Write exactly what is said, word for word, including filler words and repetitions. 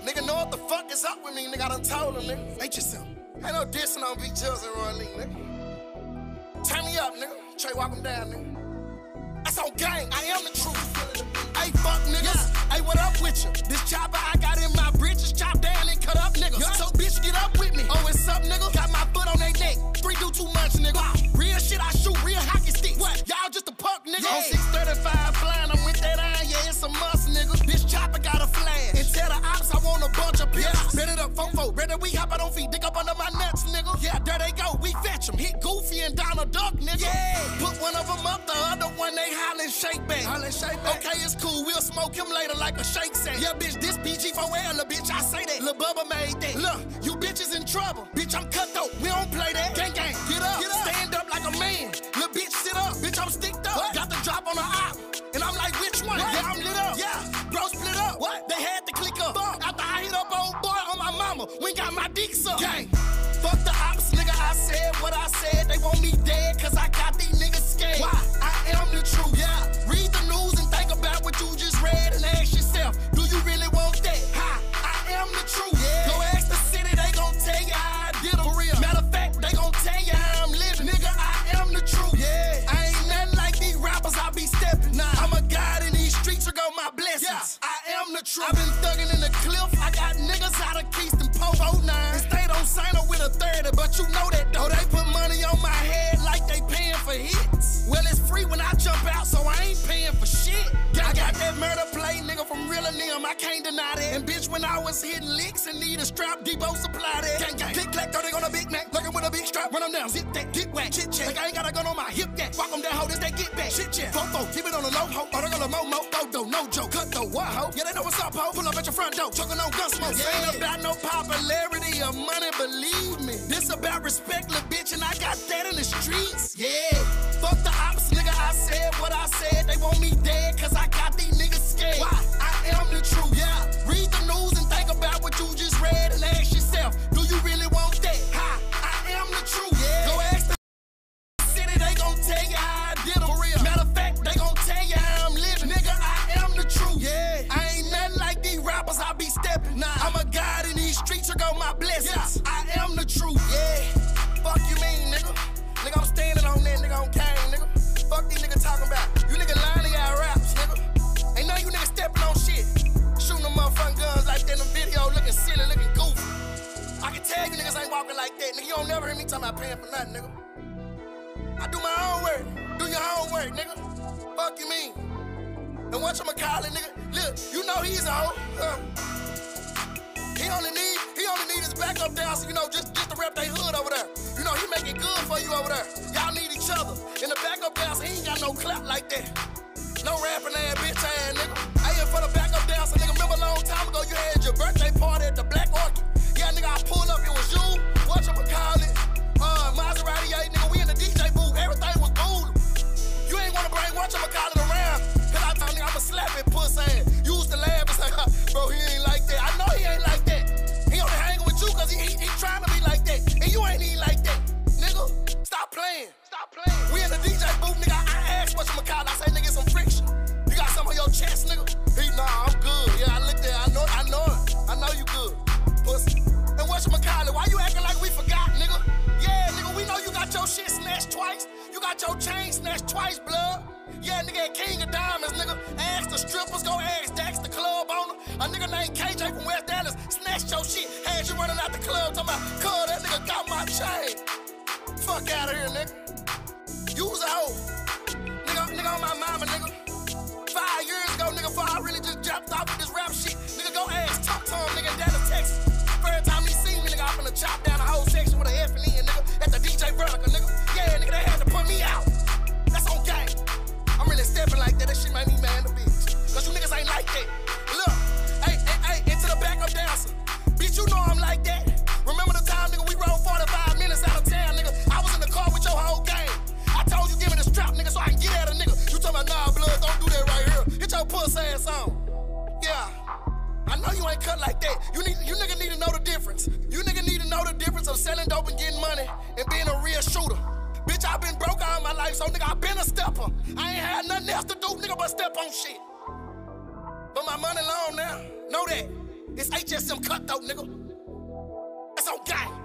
Nigga know what the fuck is up with me, nigga. I done told him, nigga. Make yourself. Ain't no dissing on Big Jills and Roy Lee, nigga. Turn me up, nigga. Trey, walk him down, nigga. That's on gang. I am the truth. Hey, fuck niggas. Yeah. Hey, what up with you? This chopper I got in my britches, chop down and cut up niggas. Yeah. So bitch, get up with me. Oh, it's up, nigga. Got my foot on they neck. Three do too much, nigga. Wow. Real shit, I shoot real hockey sticks. What? Y'all just a punk, nigga. Yeah. On six thirty-five flying, I'm with that iron, yeah, it's a must, nigga. This chopper got a flash. And tell the ops I want a bunch of pills. Yeah. Ready up, fofo. Ready we hop out on feet, dick up under my nuts, nigga. Yeah, there they go. We fetch them. Hit Goofy and Donald Duck, nigga. Yeah. Put one of them up, the other one they hollin' shake back. Hollin' shake back. Okay, it's cool. We'll smoke him later like a shake set. Yeah, bitch, this P G four L, la bitch, I say that. Lil' Bubba made that. Look, you bitches in trouble. Bitch, I'm cutthroat. We don't play that. Gang, gang. Get up. Get up. Stand up like a man. Lil' bitch, sit up. Bitch, I'm sticked up. What? Got the drop on the op. And I'm like, which one? What? Yeah, I'm lit up. Yeah. Bro, split up. What? They had to click up. Fuck. After I hit up old boy on my mama, we got my dick sucked. Gang. Fuck the ops, nigga. I said what I said. They want me dead, cause I got these niggas scared. Why? I am the truth. Yeah. Read the news and think about what you just read and ask yourself, do you really want that? Hi, I am the truth. Yeah. Go ask the city, they gon' tell you how I did it. For real. Matter of fact, they gon' tell you how I'm living. Nigga, I am the truth. Yeah. I ain't nothing like these rappers, I be stepping. Nah. I'm a god in these streets, here go my blessings. Yeah. I am the truth. I been thugging in the cliff. I got niggas out of Keystone, Pope oh nine. And stay don't sign up with a thirty, but you know that though. They put money on my head like they paying for hits. Well, it's free when I jump out, so I ain't paying for shit. I got that murder play, nigga, from real and them, I can't deny that. And bitch, when I was hitting licks and need a strap, Debo supply that. Gang, gang. Click, clack, throw they on a Big Mac. Looking with a big strap, run them down, zip that, get whack, chit chat. Like I ain't got a gun on my hip yet. Walk them down, ho, this they get back. Shit, yeah. Fofo, keep it on the low, ho. Oh, they gonna mo-mo, dodo, no joke. Cut the what, ho? Yeah, they know what's up, ho. Pull up at your front door, choking on gun smoke. Yeah. Ain't about no popularity or money, believe me. This about respect, little bitch, and I got that in the streets. Yeah. Fuck the ops, nigga, I said what I said. They want me dead, cause I got these niggas scared. Why? I am the truth. Yeah. Read the news and think about what you just read and ask yourself, do you really want that? Hi, I am the truth. Yeah. Go ask the city, they gon' tell you how I did it. For real. Matter of fact, they gon' tell you how I'm living. Nigga, I am the truth. Yeah. I ain't nothing like these rappers, I be stepping. Nah. I'm a god in these streets, here go my blessings. Yeah. I am the truth. Yeah. Fuck you mean, nigga. Nigga, I'm standing on that, nigga, on cane, nigga. Fuck these niggas talking about. You niggas lying to y'all raps, nigga. Ain't none of you niggas stepping on shit. Shooting them motherfucking guns like that in the video, looking silly, looking goofy. I can tell you niggas ain't walking like that, nigga. You don't never hear me talking about paying for nothing, nigga. I do my own work. Do your own work, nigga. Fuck you mean. And what you call it, nigga? Look, you know he's a hoe. Uh, he only need, he only need his backup dancer, you know, just, just to rep they hood over there. You know, he make it good for you over there. Y'all need each other. In the backup dancer, he ain't got no clap like that. No rapping ass bitch ass nigga. I ain't for the backup dancer, nigga. Remember a long time ago you had your birthday party at the Black Orchid? Yeah, nigga, I pulled up, it was you, whatchamacallit, uh, Maserati, yeah, nigga, we in the D J booth, everything was cool. You ain't wanna bring whatchamacallit around, cause I told nigga I'ma slap it pussy ass. You used to laugh and say, bro, he ain't like that. I know he ain't like that. He only hanging with you cause he, he, he trying to be like that. And you ain't even like that. Nigga, stop playing. Stop playing. We in the D J booth, nigga, I asked whatchamacallit, I say, nigga, some friction. You got some on your chest, nigga? He, nah, I'm good. Yeah, I looked there, I know, I know it. I know you good, pussy. And whatchamacallit, why you acting like we forgot, nigga? Yeah, nigga, we know you got your shit snatched twice. You got your chain snatched twice, blood. Yeah, nigga, at King of Diamonds, nigga. Ask the strippers, go ask Dax, the club owner. A nigga named K J from West Dallas snatched your shit. Had you running out the club talking about, cuz that nigga got my chain. Fuck out of here, nigga. You was a hoe. Nigga, nigga on my mama, nigga. Five years ago, nigga, before I really just jumped off with this rap shit. Nigga, go ask, talk to him, nigga, in Dallas, Texas. First time he seen me, nigga, I'm finna chop down the whole section with an F and E, nigga, at the D J Vertical, nigga. Yeah, nigga, they had to put me out. That's on gang. I'm really stepping like that. That shit made me mad a bitch. Cause you niggas ain't like that. Look, hey, hey, hey, into the backup dancer. Bitch, you know I'm like that. Remember the time, nigga, we rode forty-five minutes out of town, nigga. I was in the car with your whole gang. I told you give me the strap, nigga, so I can get at a nigga. You talking about, nah, blood, don't do that right here. Hit your pussy ass on. Yeah. I know you ain't cut like that. You need, you nigga need to know the difference. You nigga need to know the difference of selling dope and getting money and being a real shooter. Bitch, I been broke all my life, so nigga, I been a stepper. I ain't had nothing else to do, nigga, but step on shit. But my money long now. Know that. It's H S M cutthroat, nigga. That's on gang.